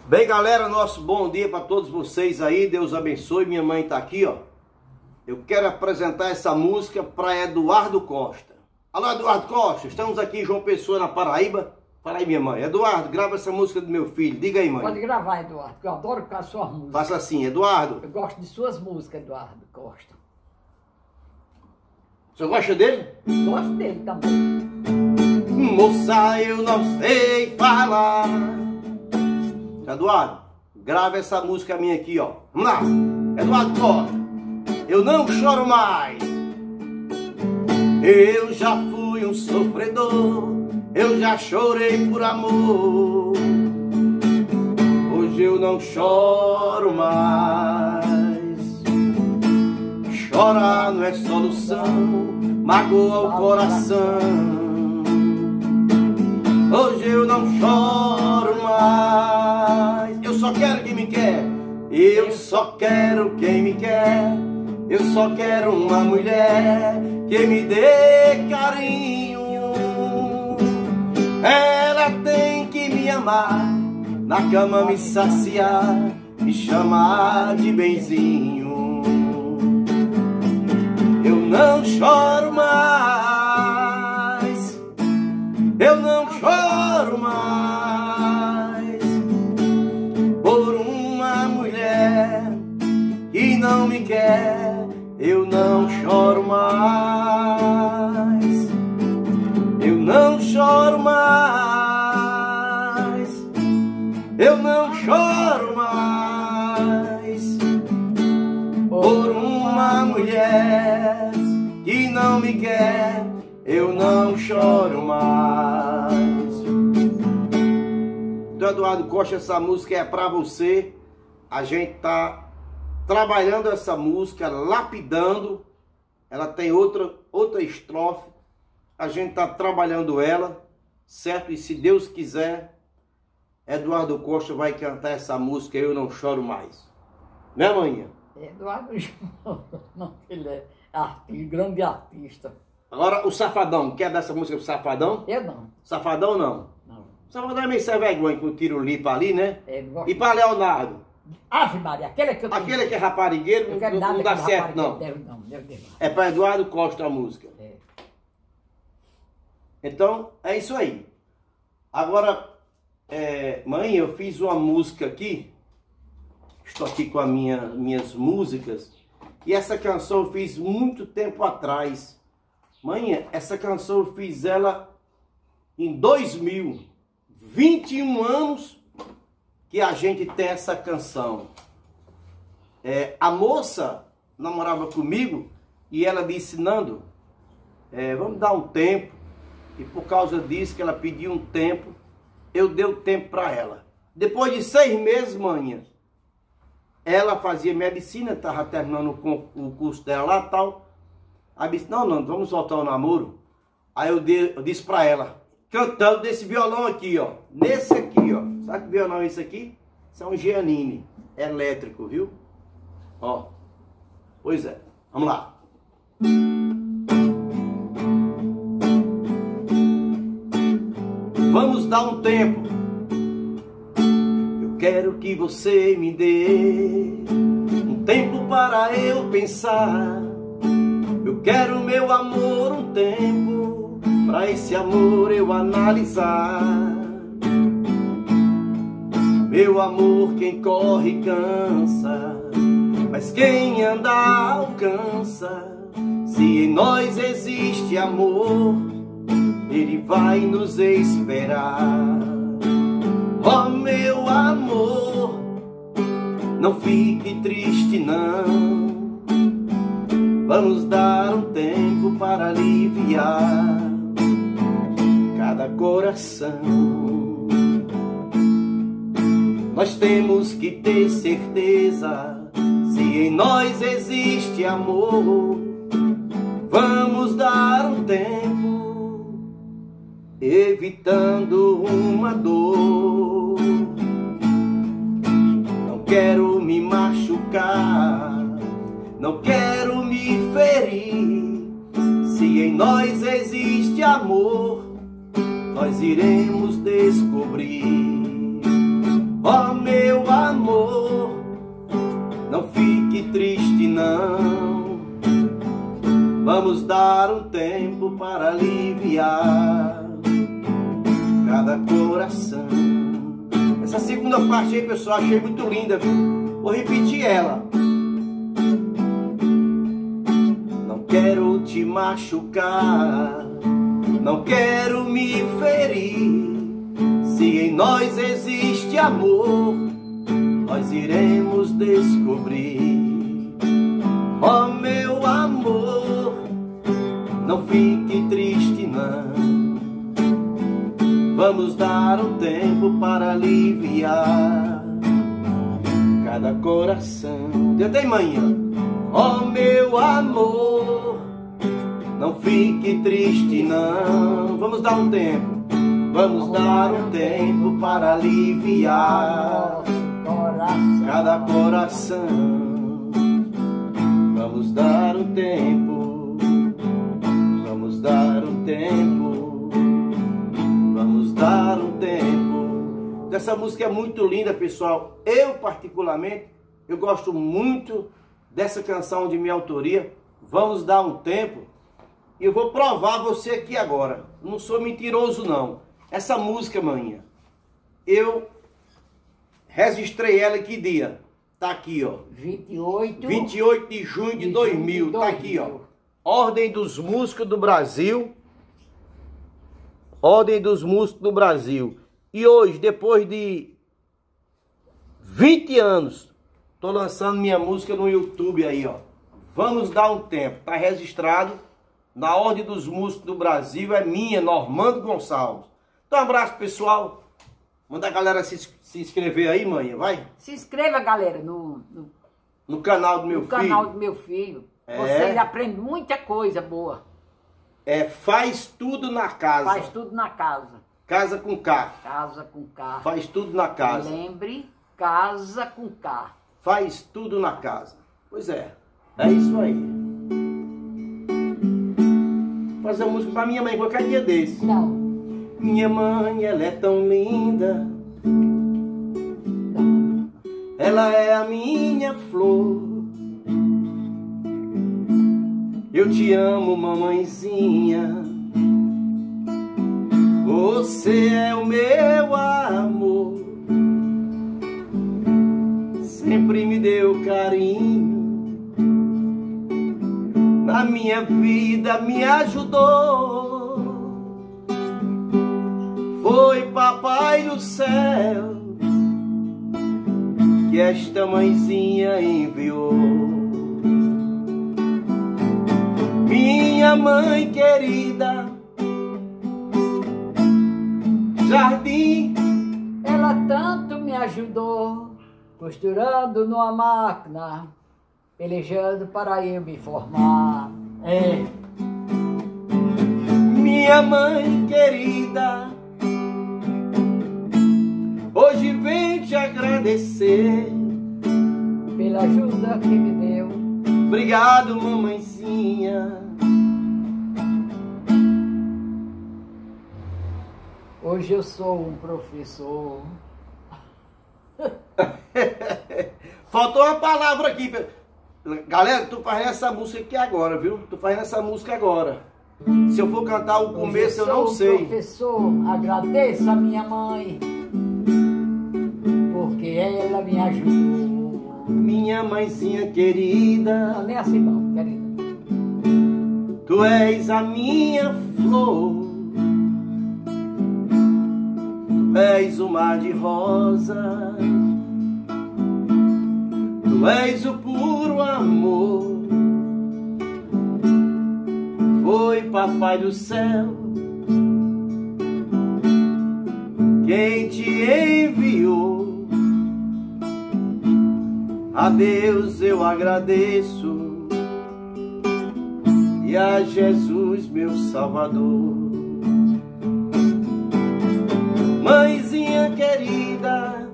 Bem, galera, nosso bom dia para todos vocês aí, Deus abençoe. Minha mãe tá aqui, ó. Eu quero apresentar essa música para Eduardo Costa. Alô, Eduardo Costa, estamos aqui em João Pessoa, na Paraíba. Fala aí, minha mãe. Eduardo, grava essa música do meu filho. Diga aí, mãe. Pode gravar, Eduardo, que eu adoro com as suas músicas. Faça assim, Eduardo. Eu gosto de suas músicas, Eduardo Costa. Você gosta dele? Gosto dele também. Moça, eu não sei falar. Eduardo, grava essa música minha aqui, ó. Vamos lá. Eduardo Costa. Eu não choro mais. Eu já fui um sofredor. Eu já chorei por amor. Hoje eu não choro mais. Chorar não é solução, magoa o coração. Hoje eu não choro mais. Eu só quero quem me quer. Eu só quero quem me quer. Eu só quero uma mulher que me dê carinho. Ela tem que me amar, na cama me saciar, me chamar de benzinho. Eu não choro mais. Eu não choro mais por uma mulher que não me quer. Eu não choro mais. Eu não choro mais. Eu não choro mais por uma mulher que não me quer. Eu não choro mais. Do Eduardo Costa, essa música é pra você. A gente tá trabalhando essa música, lapidando. Ela tem outra estrofe. A gente tá trabalhando ela, certo? E se Deus quiser, Eduardo Costa vai cantar essa música Eu Não Choro Mais. Né, manhã? Eduardo não, ele é grande artista. Agora, o Safadão, quer dar essa música pro Safadão? Eu não. Safadão, não. Não. O Safadão é meio sem vergonha, com o tiro lipa ali, né? Gosto. E pra Leonardo? Ave Maria, aquele que eu tenho. Aquele que é raparigueiro, não dá certo, não. Não. É pra Eduardo Costa a música. É. Então, é isso aí. Agora, mãe, eu fiz uma música aqui. Estou aqui com as minhas músicas. E essa canção eu fiz muito tempo atrás. Mãe, essa canção eu fiz ela em 2000. 21 anos que a gente tem essa canção. A moça namorava comigo e ela disse, Nando, vamos dar um tempo. E por causa disso que ela pediu um tempo, eu dei o tempo para ela. Depois de 6 meses, mãe, ela fazia medicina, estava terminando o curso dela lá e tal. Aí disse, não, vamos voltar ao namoro. Aí eu disse para ela, cantando desse violão aqui, ó. Nesse aqui, ó. Sabe que violão é esse aqui? Isso é um Giannini elétrico, viu? Ó. Pois é. Vamos lá. Vamos dar um tempo. Eu quero que você me dê um tempo para eu pensar. Eu quero, meu amor, um tempo para esse amor eu analisar. Meu amor, quem corre cansa, mas quem anda alcança. Se em nós existe amor, Ele vai nos esperar. Oh, meu amor, não fique triste não. Vamos dar um tempo para aliviar cada coração. Nós temos que ter certeza, se em nós existe amor, vamos dar um tempo, evitando uma dor. Não quero me machucar, não quero me ferir. Se em nós existe amor, nós iremos descobrir. Ó meu amor, não fique triste não. Vamos dar um tempo para aliviar cada coração. Essa segunda parte aí, pessoal, achei muito linda, viu? Vou repetir ela. Não quero te machucar, não quero me ferir. Se em nós existe amor, nós iremos descobrir. Ó meu amor, não fique triste não. Vamos dar um tempo para aliviar cada coração. Tentei, manhã. Ó meu amor, não fique triste não. Vamos dar um tempo. Vamos dar um tempo para aliviar cada coração. Vamos dar um tempo. Vamos dar um tempo. Vamos dar um tempo. Essa música é muito linda, pessoal. Eu, particularmente, eu gosto muito dessa canção de minha autoria. Vamos dar um tempo. E eu vou provar você aqui agora. Não sou mentiroso, não. Essa música, manhã, eu registrei ela que dia? Tá aqui, ó. 28 de junho de 2000. Tá aqui, ó. Ordem dos Músicos do Brasil. Ordem dos Músicos do Brasil. E hoje, depois de 20 anos, tô lançando minha música no YouTube aí, ó. Vamos dar um tempo. Tá registrado na Ordem dos Músicos do Brasil. É minha, Normando Gonçalves. Então, um abraço, pessoal. Manda a galera se inscrever aí, mãe, vai? Se inscreva, galera, no canal do meu filho. No canal do meu filho. Vocês aprendem muita coisa boa. Faz tudo na casa. Faz tudo na casa. Casa com K. Casa com K. Faz tudo na casa. Lembre, casa com K. Faz tudo na casa. Pois é. É isso aí. Vou fazer uma música pra minha mãe qualquer dia desse. Não. Minha mãe, ela é tão linda. Ela é a minha flor. Eu te amo, mamãezinha. Você é o meu amor. Sempre me deu carinho. Na minha vida me ajudou. Foi papai do céu que esta mãezinha enviou. Minha mãe querida, jardim. Ela tanto me ajudou, costurando numa máquina, pelejando para eu me formar. Minha mãe querida, hoje vem te agradecer pela ajuda que me deu. Obrigado, mamãezinha. Hoje eu sou um professor. Faltou uma palavra aqui. Galera, tu fazendo essa música aqui agora, viu? Tu fazendo essa música agora. Se eu for cantar o começo, eu não sei. Professor, agradeço a minha mãe, porque ela me ajudou. Minha mãezinha querida. Não, nem assim não, querida. Tu és a minha flor. Tu és o mar de rosas. Tu és o puro amor. Foi papai do céu quem te enviou. A Deus eu agradeço e a Jesus meu Salvador. Mãezinha querida,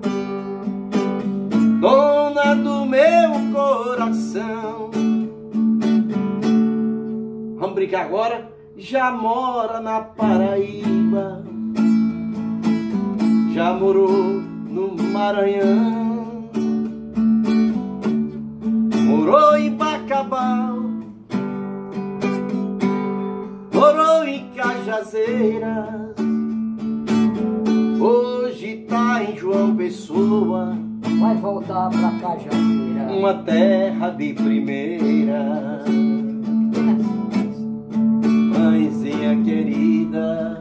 dona do meu coração. Vamos brincar agora? Já mora na Paraíba, já morou no Maranhão, morou em Bacabal, morou em Cajazeiras, hoje tá em João Pessoa, vai voltar pra Cajazeira, uma terra de primeira. Mãezinha querida,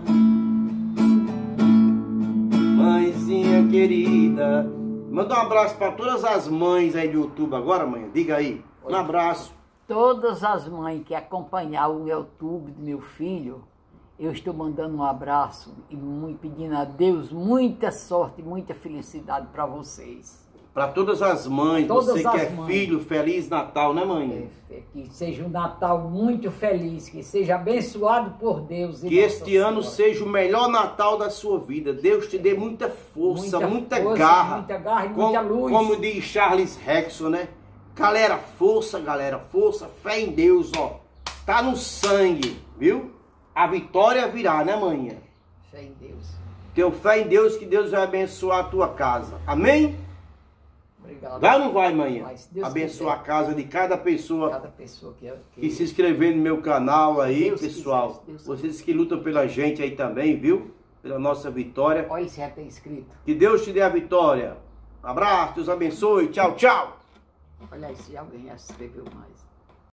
mãezinha querida. Manda um abraço para todas as mães aí do YouTube agora, mãe. Diga aí. Um abraço. Todas as mães que acompanharam o YouTube do meu filho, eu estou mandando um abraço e pedindo a Deus muita sorte, muita felicidade para vocês. Para todas as mães, Todas você as que é mães. filho, Feliz Natal, né, mãe? Que seja um Natal muito feliz, que seja abençoado por Deus. Que este ano seja o melhor Natal da sua vida. Deus te dê muita força, muita garra. E muita luz. Como diz Charles Hexon, né? Galera, força, fé em Deus, ó. Está no sangue, viu? A vitória virá, né, mãe? Fé em Deus. Tenho fé em Deus que Deus vai abençoar a tua casa. Amém? Obrigado. Vai ou não vai, mãe? quiser. Abençoar a casa de cada pessoa. Cada pessoa que E se inscrever no meu canal aí, Deus pessoal. quiser, Deus Vocês que lutam pela gente aí também, viu? Pela nossa vitória. Olha, isso já tem escrito. Que Deus te dê a vitória. Abraço, Deus abençoe. Tchau, tchau. Olha aí, se alguém já se escreveu mais.